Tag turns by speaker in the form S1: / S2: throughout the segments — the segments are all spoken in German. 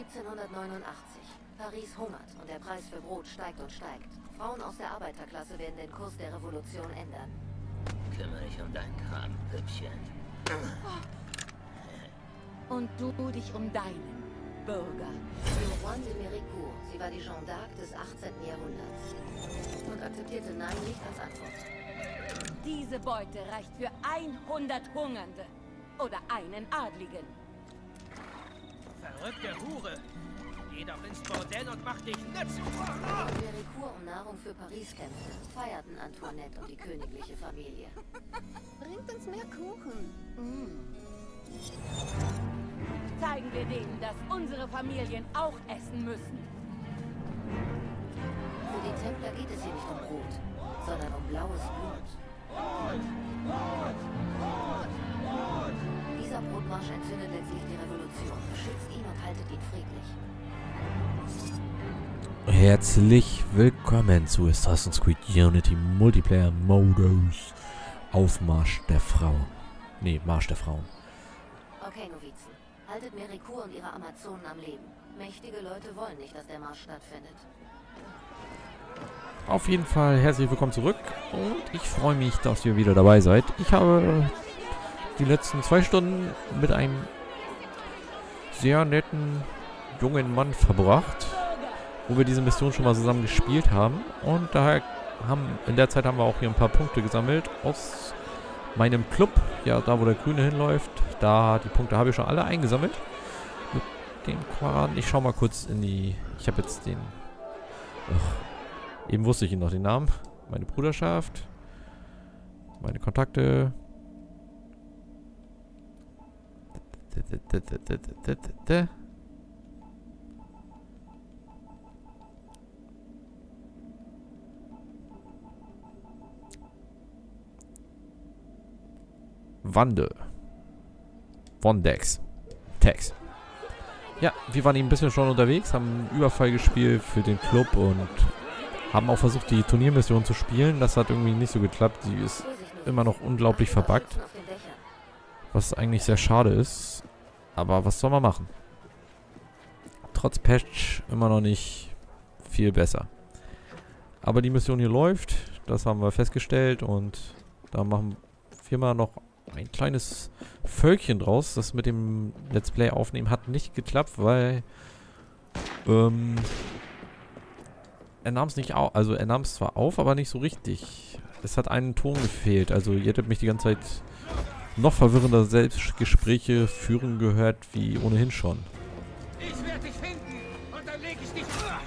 S1: 1789. Paris hungert und der Preis für Brot steigt und steigt. Frauen aus der Arbeiterklasse werden den Kurs der Revolution ändern.
S2: Kümmere dich um deinen Kram, Püppchen.
S3: Und du dich um deinen Bürger.
S1: Juan de Méricourt, sie war die Jeanne d'Arc des 18. Jahrhunderts und akzeptierte Nein nicht als Antwort.
S3: Diese Beute reicht für 100 Hungernde oder einen Adligen.
S4: Verrückte Hure! Geh doch ins Bordell und mach dich nütz!
S1: Méricourt um Nahrung für Paris kämpfte, feierten Antoinette und die königliche Familie.
S5: Bringt uns mehr Kuchen.
S3: Zeigen wir denen, dass unsere Familien auch essen müssen.
S1: Für die Templer geht es hier nicht um Brot, sondern um blaues Blut. Dieser Brotmarsch entzündet letztlich die Revolution. Beschützt ihn und haltet ihn friedlich.
S6: Herzlich willkommen zu Assassin's Creed Unity Multiplayer Modus Aufmarsch der Frauen. Nee, Marsch der Frauen.
S1: Okay, Novizen. Haltet Méricourt und ihre Amazonen am Leben. Mächtige Leute wollen nicht, dass der Marsch stattfindet.
S6: Auf jeden Fall herzlich willkommen zurück und ich freue mich, dass ihr wieder dabei seid. Ich habe die letzten 2 Stunden mit einem sehr netten jungen Mann verbracht, wo wir diese Mission schon mal zusammen gespielt haben. Und daher in der Zeit haben wir auch hier ein paar Punkte gesammelt aus meinem Club. Ja, da wo der Grüne hinläuft, da die Punkte habe ich schon alle eingesammelt. Mit dem Quaran. Ich schaue mal kurz in die... Ich habe jetzt den... eben wusste ich ihn noch, den Namen. Meine Bruderschaft. Meine Kontakte. Wande. Vondex. Tex. Ja, wir waren eben ein bisschen schon unterwegs, haben einen Überfall gespielt für den Club und haben auch versucht, die Turniermission zu spielen. Das hat irgendwie nicht so geklappt. Die ist immer noch unglaublich verbuggt. Was eigentlich sehr schade ist. Aber was soll man machen? Trotz Patch immer noch nicht viel besser. Aber die Mission hier läuft. Das haben wir festgestellt. Und da machen wir mal noch ein kleines Völkchen draus. Das mit dem Let's Play aufnehmen hat nicht geklappt, weil er nahm es nicht auf. Also er nahm es zwar auf, aber nicht so richtig. Es hat einen Ton gefehlt. Also ihr hättet mich die ganze Zeit noch verwirrender Selbstgespräche führen gehört, wie ohnehin schon.
S4: Ich werde dich finden und dann leg ich dich.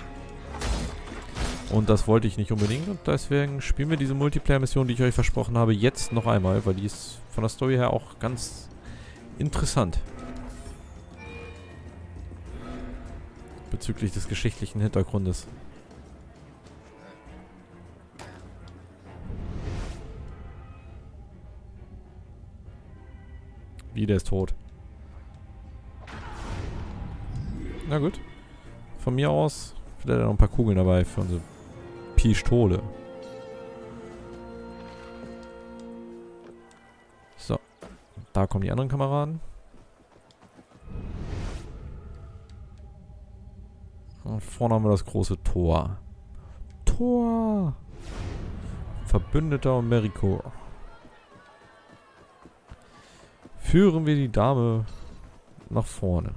S6: Und das wollte ich nicht unbedingt. Und deswegen spielen wir diese Multiplayer-Mission, die ich euch versprochen habe, jetzt noch einmal, weil die ist von der Story her auch ganz interessant. Bezüglich des geschichtlichen Hintergrundes. Wie, der ist tot. Na gut. Von mir aus vielleicht noch ein paar Kugeln dabei für unsere Pistole. So. Da kommen die anderen Kameraden. Und vorne haben wir das große Tor. Tor! Verbündeter und Méricourt. Führen wir die Dame nach vorne.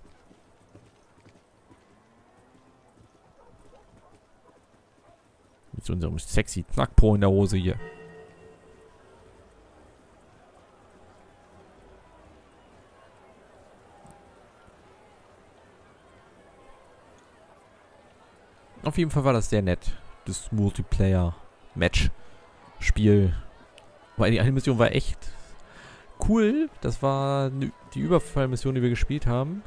S6: Mit so unserem sexy Knackpo in der Hose hier. Auf jeden Fall war das sehr nett. Das Multiplayer-Match-Spiel. Weil die eine Mission war echt cool. Das war die Überfallmission, die wir gespielt haben.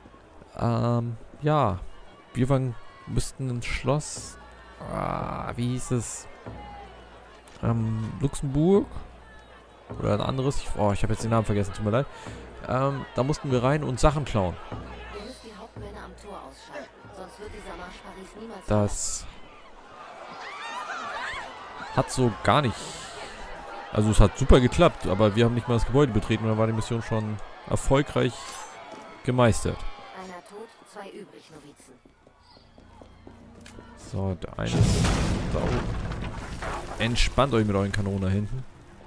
S6: Ja. Wir müssten ins Schloss. Wie hieß es? Luxemburg? Oder ein anderes? Ich habe jetzt den Namen vergessen, tut mir leid. Da mussten wir rein und Sachen klauen.
S1: Ihr müsst die Hauptmänner am Tor ausschalten, sonst wird dieser Marsch Paris niemals
S6: Das hat so gar nicht... Also es hat super geklappt, aber wir haben nicht mal das Gebäude betreten und dann war die Mission schon erfolgreich gemeistert.
S1: Einer tot, 2 übrig, Novizen.
S6: So, der eine ist da oben. Entspannt euch mit euren Kanonen da hinten.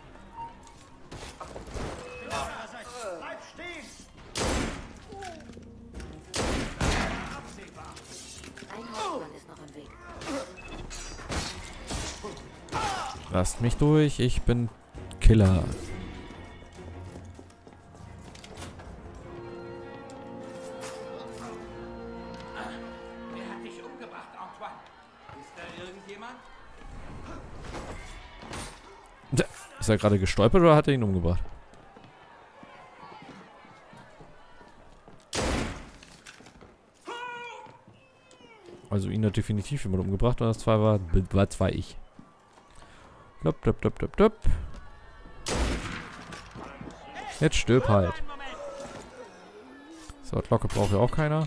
S1: Ein Hauptmann ist noch im Weg.
S6: Lasst mich durch, ich bin Killer.
S4: Wer hat dich umgebracht, Antoine? Ist da irgendjemand?
S6: Ist er gerade gestolpert oder hat er ihn umgebracht? Also ihn hat definitiv jemand umgebracht und das zwei war zwei ich. Blop, blop, blop, blop, blop. Jetzt stirb halt. So, Glocke braucht ja auch keiner.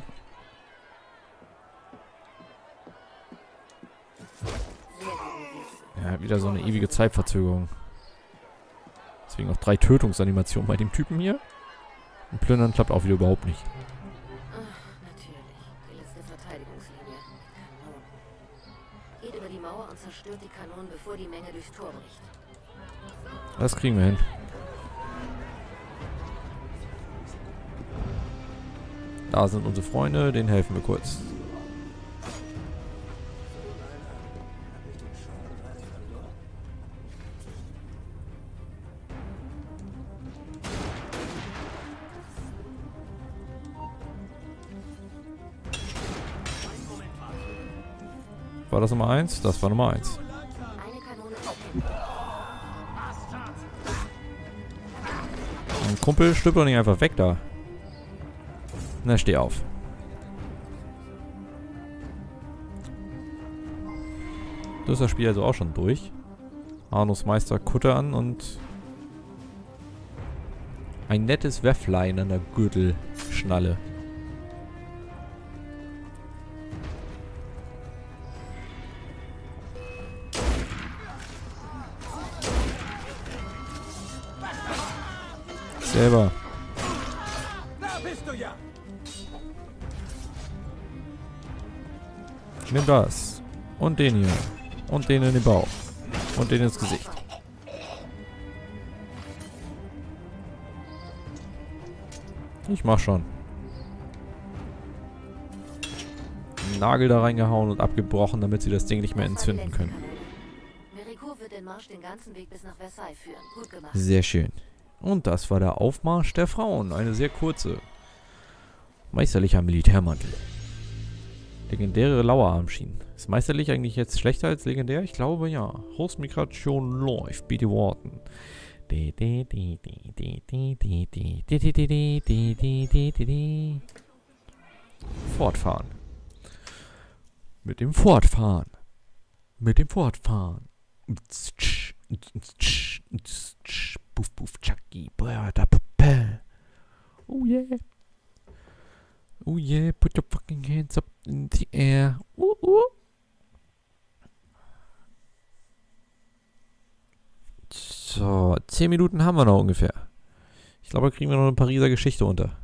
S6: Ja, wieder so eine ewige Zeitverzögerung. Deswegen auch 3 Tötungsanimationen bei dem Typen hier. Und Plündern klappt auch wieder überhaupt nicht.
S1: Natürlich. Die letzte Verteidigungslinie. Kanonen. Geht über die Mauer und zerstört die Kanonen, bevor die Menge durchs Tor bricht.
S6: Das kriegen wir hin. Da sind unsere Freunde, denen helfen wir kurz. War das Nummer 1? Das war Nummer 1.
S1: Eine Kanone
S6: Mein Kumpel stirbt doch nicht einfach weg da. Na, steh auf. Das ist das Spiel also auch schon durch. Arnus Meister Kutte an und ein nettes Wefflein an der Gürtelschnalle. Selber.
S4: Da bist du ja!
S6: Nimm das. Und den hier. Und den in den Bauch. Und den ins Gesicht. Ich mach schon. Einen Nagel da reingehauen und abgebrochen, damit sie das Ding nicht mehr entzünden können.
S1: Mericourt wird den Marsch den ganzen Weg bis nach Versailles führen. Gut gemacht.
S6: Sehr schön. Und das war der Aufmarsch der Frauen. Eine sehr kurze. Meisterlicher Militärmantel. Legendäre Lauerarmschienen. Ist meisterlich eigentlich jetzt schlechter als legendär? Ich glaube ja. Hostmigration läuft. Bitte warten. Fortfahren. Mit dem Fortfahren. Mit dem Fortfahren. Puff, puff, Chucky. Oh yeah. Oh yeah, put your fucking hands up in the air. So, 10 Minuten haben wir noch ungefähr. Ich glaube, da kriegen wir noch eine Pariser Geschichte unter.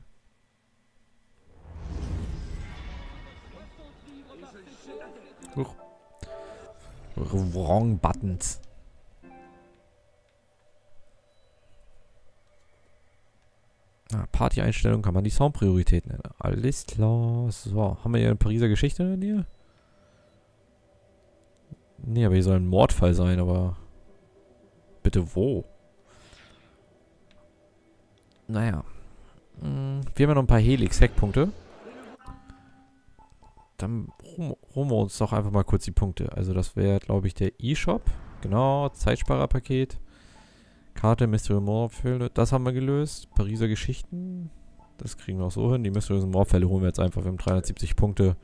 S6: Wrong Buttons. Party-Einstellung kann man die Soundpriorität nennen. Alles klar. So, haben wir hier eine Pariser Geschichte in der Nähe? Nee, aber hier soll ein Mordfall sein, aber... Bitte wo? Naja. Wir haben ja noch ein paar Helix-Hack-Punkte. Dann holen wir uns doch einfach mal kurz die Punkte. Also das wäre, glaube ich, der E-Shop. Genau, Zeitsparerpaket. Karte, Mysteriöse Mordfälle, das haben wir gelöst. Pariser Geschichten, das kriegen wir auch so hin. Die mysteriösen Mordfälle holen wir jetzt einfach. Wir haben 370 Punkte.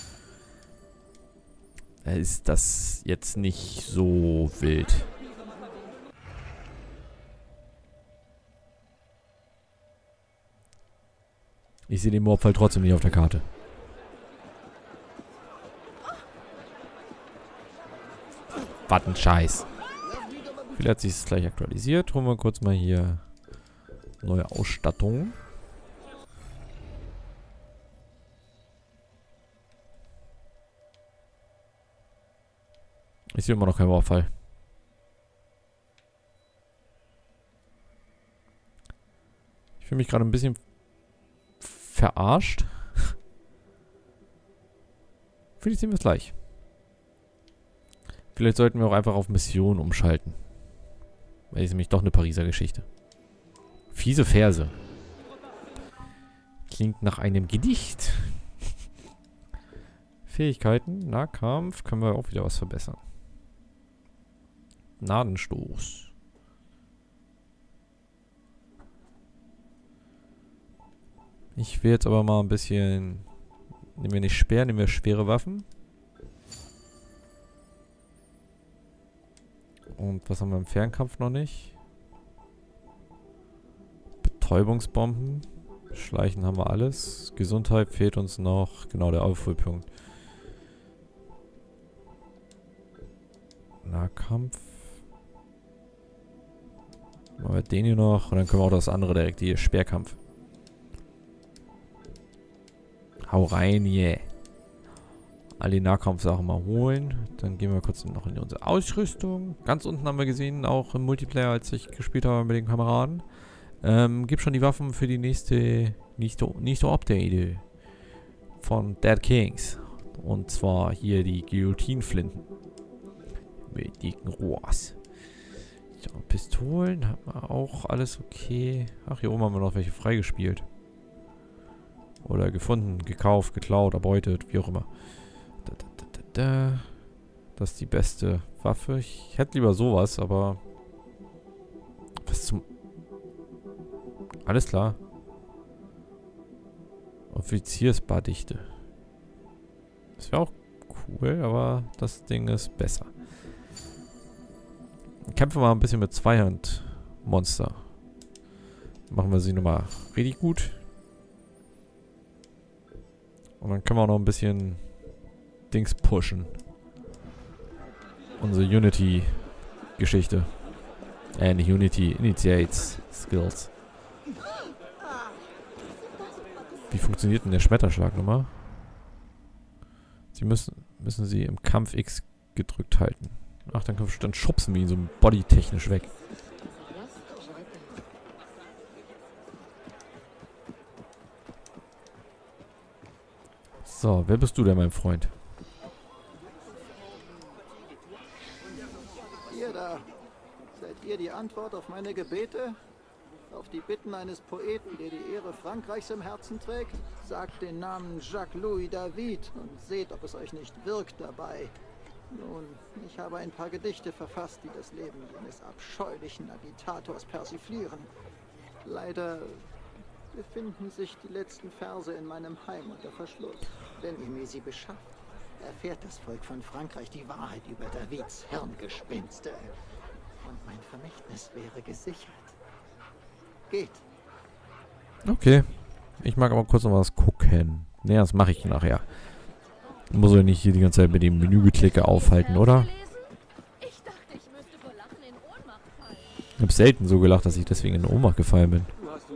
S6: Da ist das jetzt nicht so wild. Ich sehe den Mordfall trotzdem nicht auf der Karte. Was ein Scheiß. Vielleicht hat sich es gleich aktualisiert. Holen wir kurz mal hier neue Ausstattung. Ich sehe immer noch keinen Vorfall. Ich fühle mich gerade ein bisschen verarscht. Vielleicht sehen wir es gleich. Vielleicht sollten wir auch einfach auf Mission umschalten. Weil es nämlich doch eine Pariser Geschichte. Fiese Verse. Klingt nach einem Gedicht. Fähigkeiten, Nahkampf, können wir auch wieder was verbessern. Gnadenstoß. Ich will jetzt aber mal ein bisschen... Nehmen wir nicht Speer, nehmen wir schwere Waffen. Und was haben wir im Fernkampf noch nicht? Betäubungsbomben. Schleichen haben wir alles. Gesundheit fehlt uns noch. Genau, der Aufholpunkt. Nahkampf. Machen wir den hier noch. Und dann können wir auch das andere direkt hier. Speerkampf. Hau rein, yeah. Alle Nahkampfsachen mal holen. Dann gehen wir kurz noch in unsere Ausrüstung. Ganz unten haben wir gesehen, auch im Multiplayer, als ich gespielt habe mit den Kameraden. Gibt schon die Waffen für die nächste Update von Dead Kings. Und zwar hier die Guillotine-Flinten. Mit dicken Rohrs. So, Pistolen haben wir auch alles okay. Ach, hier oben haben wir noch welche freigespielt. Oder gefunden, gekauft, geklaut, erbeutet, wie auch immer. Das ist die beste Waffe. Ich hätte lieber sowas, aber... Was zum... Alles klar. Offiziersbardichte. Das wäre auch cool, aber das Ding ist besser. Kämpfen wir mal ein bisschen mit Zweihand-Monster. Machen wir sie nochmal richtig gut. Und dann können wir auch noch ein bisschen Dings pushen. Unsere Unity-Geschichte. Nicht Unity, Initiates Skills. Wie funktioniert denn der Schmetterschlag nochmal? Sie müssen sie im Kampf X gedrückt halten. Ach, dann schubsen wir ihn so bodytechnisch weg. So, wer bist du denn, mein Freund?
S7: Ihr da, seid ihr die Antwort auf meine Gebete? Auf die Bitten eines Poeten, der die Ehre Frankreichs im Herzen trägt? Sagt den Namen Jacques-Louis David und seht, ob es euch nicht wirkt dabei. Nun, ich habe ein paar Gedichte verfasst, die das Leben jenes abscheulichen Agitators persiflieren. Leider befinden sich die letzten Verse in meinem Heim unter Verschluss. Wenn ihr mir sie beschafft, erfährt das Volk von Frankreich die Wahrheit über Davids Hirngespinste. Und mein Vermächtnis wäre gesichert. Geht.
S6: Okay. Ich mag aber kurz noch was gucken. Ne, das mache ich nachher. Muss ich nicht hier die ganze Zeit mit dem Menüklicke aufhalten, oder? Ich habe selten so gelacht, dass ich deswegen in Ohnmacht gefallen bin.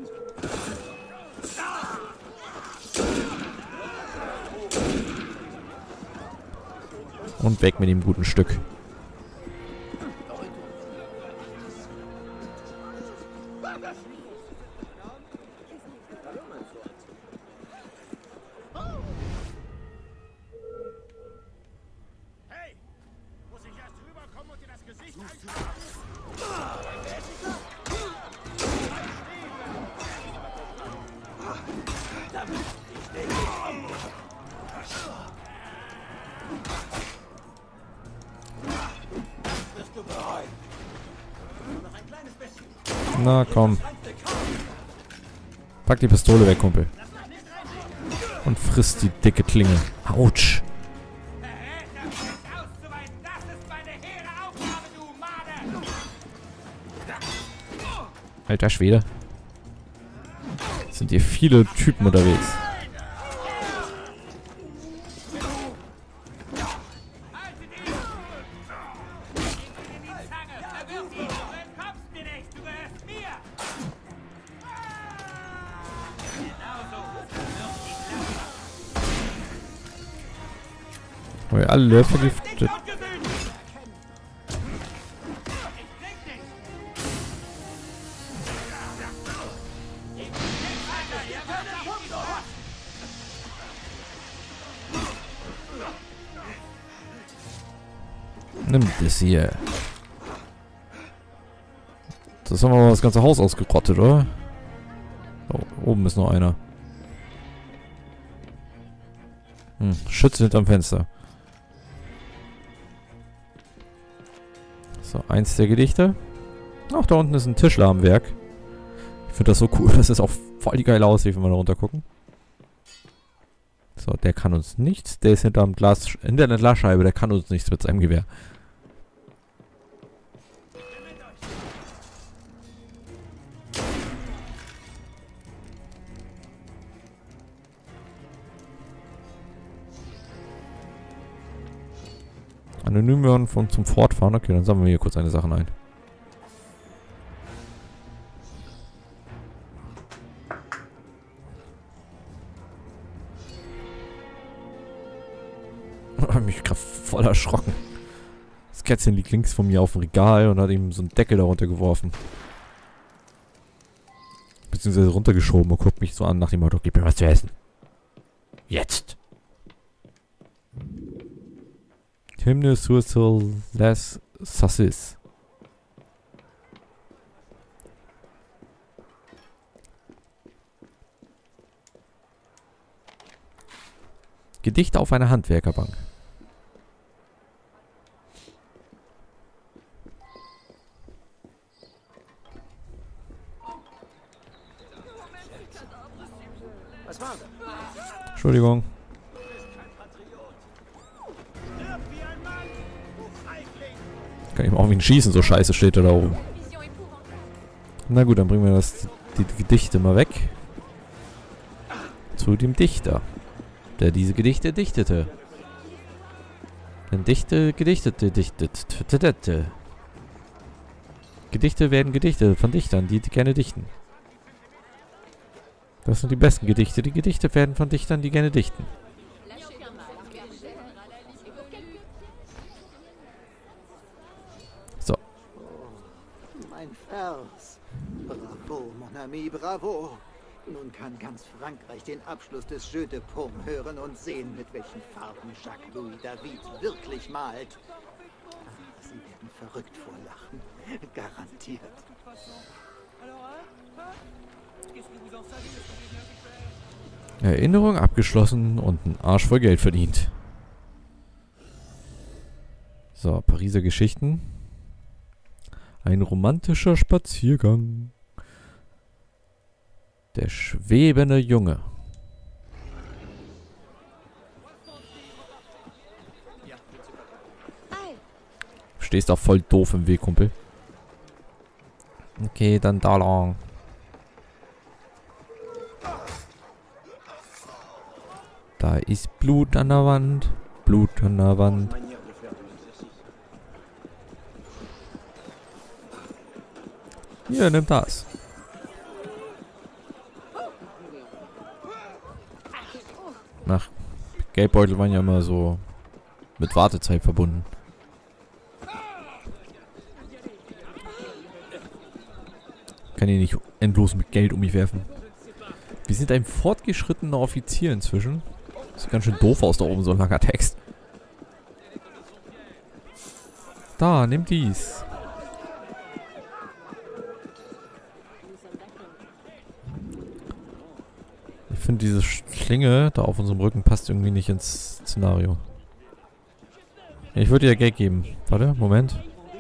S6: Und weg mit dem guten Stück.
S4: Hey! Muss ich erst rüberkommen und dir das Gesicht
S6: Na komm. Pack die Pistole weg, Kumpel. Und frisst die dicke Klinge. Autsch. Alter Schwede. Sind hier viele Typen unterwegs. Alle vergiftet. Nimm das hier. Das haben wir mal das ganze Haus ausgerottet, oder? Oh, oben ist noch einer. Schütze hinterm Fenster. So, eins der Gedichte. Ach, da unten ist ein Tischler am Werk. Ich finde das so cool, dass es auch voll die geile aussieht, wenn wir da runter gucken. So, der kann uns nichts. Der ist hinter der Glasscheibe, der kann uns nichts mit seinem Gewehr. Anonym werden zum Fortfahren. Okay, dann sammeln wir hier kurz eine Sachen ein. Ich habe mich gerade voll erschrocken. Das Kätzchen liegt links von mir auf dem Regal und hat ihm so einen Deckel darunter geworfen. Beziehungsweise runtergeschoben und guckt mich so an nach dem Motto, gib mir was zu essen. Jetzt! Hymne sur les Sassis. Gedichte auf einer Handwerkerbank.
S7: Was war das?
S6: Entschuldigung. Kann ich mal auch wie ein Schießen, so scheiße steht er da oben. Na gut, dann bringen wir die Gedichte mal weg. Zu dem Dichter, der diese Gedichte dichtete. Denn Gedichte werden gedichtet von Dichtern, die gerne dichten. Das sind die besten Gedichte. Die Gedichte werden von Dichtern, die gerne dichten. So.
S7: Mein Vers. Bravo, mon ami, bravo. Nun kann ganz Frankreich den Abschluss des Jeu de Paume hören und sehen, mit welchen Farben Jacques-Louis David wirklich malt. Ach, Sie werden verrückt vor Lachen. Garantiert.
S6: Erinnerung abgeschlossen und ein Arsch voll Geld verdient. So, Pariser Geschichten. Ein romantischer Spaziergang. Der schwebende Junge. Stehst auch voll doof im Weg, Kumpel. Okay, dann da lang. Da ist Blut an der Wand. Blut an der Wand. Hier, nimm das. Ach, Geldbeutel waren ja immer so mit Wartezeit verbunden. Kann ich nicht endlos mit Geld um mich werfen. Wir sind ein fortgeschrittener Offizier inzwischen. Sieht ganz schön doof aus da oben, so ein langer Text. Da, nimm dies. Ich finde, diese Schlinge da auf unserem Rücken passt irgendwie nicht ins Szenario. Ich würde dir Geld geben. Warte, Moment.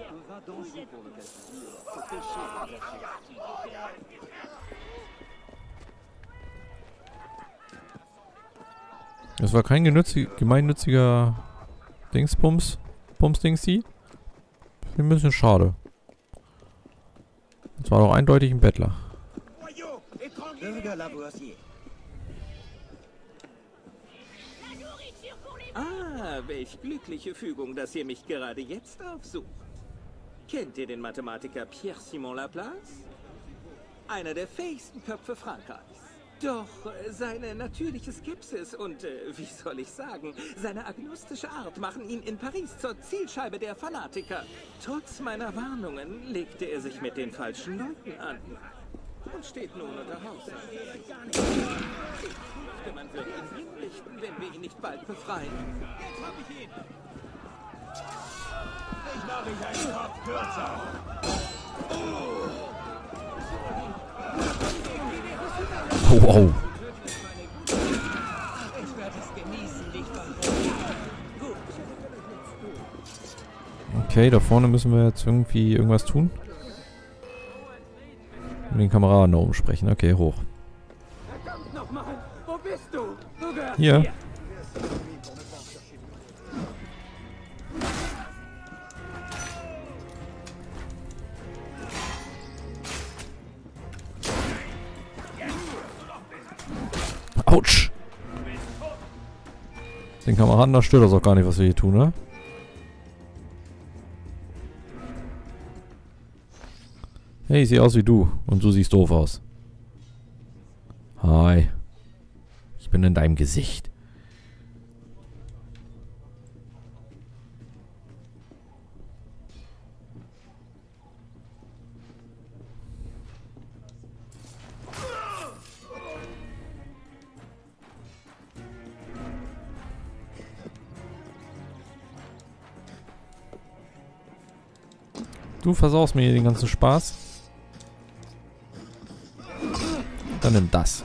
S6: Das war kein gemeinnütziger Dingsbums. Bums-Dingsi. Ein bisschen schade. Das war doch eindeutig ein Bettler.
S8: Ah, welch glückliche Fügung, dass ihr mich gerade jetzt aufsucht. Kennt ihr den Mathematiker Pierre-Simon Laplace? Einer der fähigsten Köpfe Frankreichs. Doch seine natürliche Skepsis und, wie soll ich sagen, seine agnostische Art machen ihn in Paris zur Zielscheibe der Fanatiker. Trotz meiner Warnungen legte er sich mit den falschen Leuten an und steht nun unter Hausarrest. Ich fürchte, man wird ihn hinrichten, wenn wir ihn nicht bald befreien. Jetzt hab ich ihn!
S6: Oh, oh. Okay, da vorne müssen wir jetzt irgendwie irgendwas tun. Mit den Kameraden da oben sprechen. Okay, hoch. Hier. Autsch! Den Kameraden, da stört das auch gar nicht, was wir hier tun, ne? Hey, ich sehe aus wie du. Und du siehst doof aus. Hi. Ich bin in deinem Gesicht. Du versaust mir hier den ganzen Spaß. Dann nimm das.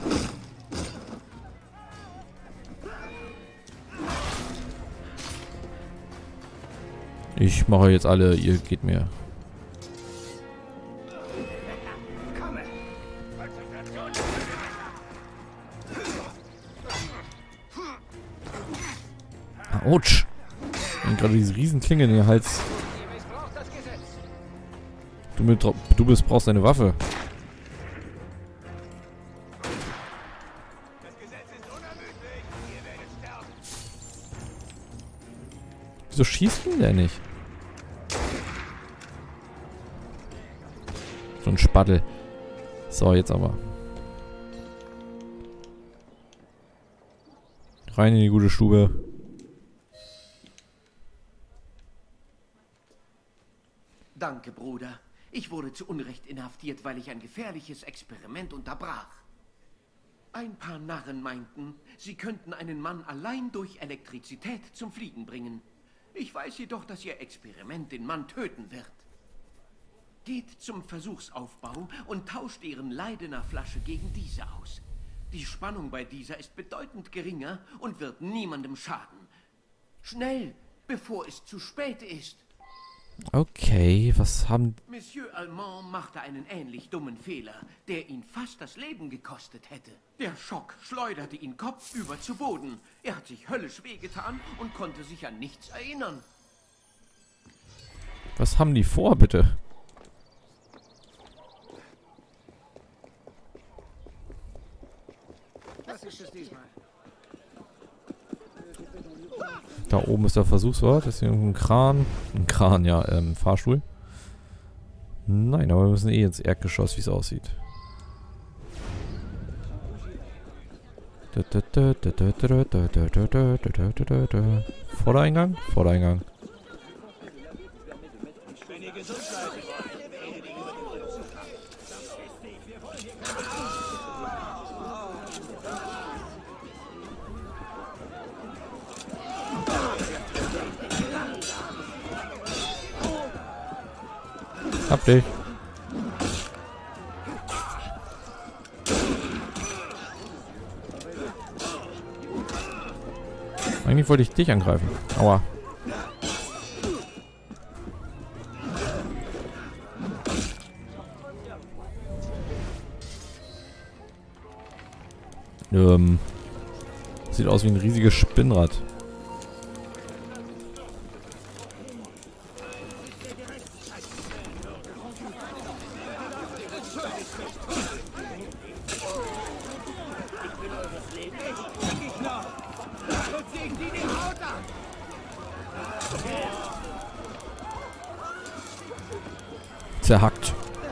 S6: Ich mache jetzt alle, ihr geht mir. Autsch! Und gerade diese riesen Klinge in den Hals. Du brauchst eine Waffe. Wieso schießt denn der nicht? So ein Spattel. So, jetzt aber. Rein in die gute Stube.
S9: Danke, Bruder. Ich wurde zu Unrecht inhaftiert, weil ich ein gefährliches Experiment unterbrach. Ein paar Narren meinten, sie könnten einen Mann allein durch Elektrizität zum Fliegen bringen. Ich weiß jedoch, dass ihr Experiment den Mann töten wird. Geht zum Versuchsaufbau und tauscht ihren Leidener-Flasche gegen diese aus. Die Spannung bei dieser ist bedeutend geringer und wird niemandem schaden. Schnell, bevor es zu spät ist.
S6: Okay, was haben...
S9: Monsieur Allemand machte einen ähnlich dummen Fehler, der ihn fast das Leben gekostet hätte. Der Schock schleuderte ihn kopfüber zu Boden. Er hat sich höllisch wehgetan und konnte sich an nichts erinnern.
S6: Was haben die vor, bitte?
S7: Was ist es diesmal?
S6: Da oben ist der Versuchsort. Ist hier ein Kran. Ein Kran, ja, Fahrstuhl. Nein, aber wir müssen eh ins Erdgeschoss, wie es aussieht. Vordereingang? Vordereingang. Hab dich. Eigentlich wollte ich dich angreifen. Aua. Sieht aus wie ein riesiges Spinnrad. Zerhackt.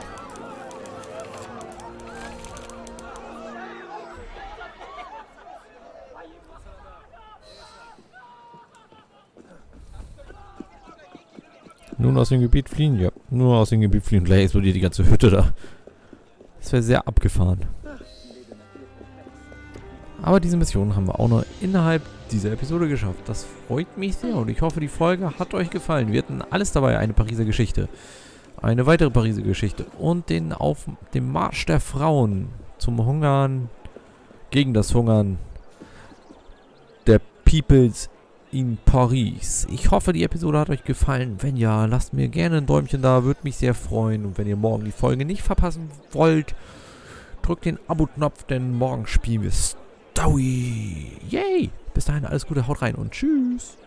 S6: Nun aus dem Gebiet fliehen? Ja, nur aus dem Gebiet fliehen. Gleich explodiert die ganze Hütte da. Das wäre sehr abgefahren. Aber diese Mission haben wir auch noch innerhalb dieser Episode geschafft. Das freut mich sehr und ich hoffe, die Folge hat euch gefallen. Wir hatten alles dabei. Eine Pariser Geschichte, eine weitere Pariser Geschichte und den Marsch der Frauen zum Hungern, gegen das Hungern der Peoples in Paris. Ich hoffe, die Episode hat euch gefallen. Wenn ja, lasst mir gerne ein Däumchen da, würde mich sehr freuen. Und wenn ihr morgen die Folge nicht verpassen wollt, drückt den Abo-Knopf, denn morgen spielen wir Story. Yay! Bis dahin alles Gute, haut rein und tschüss.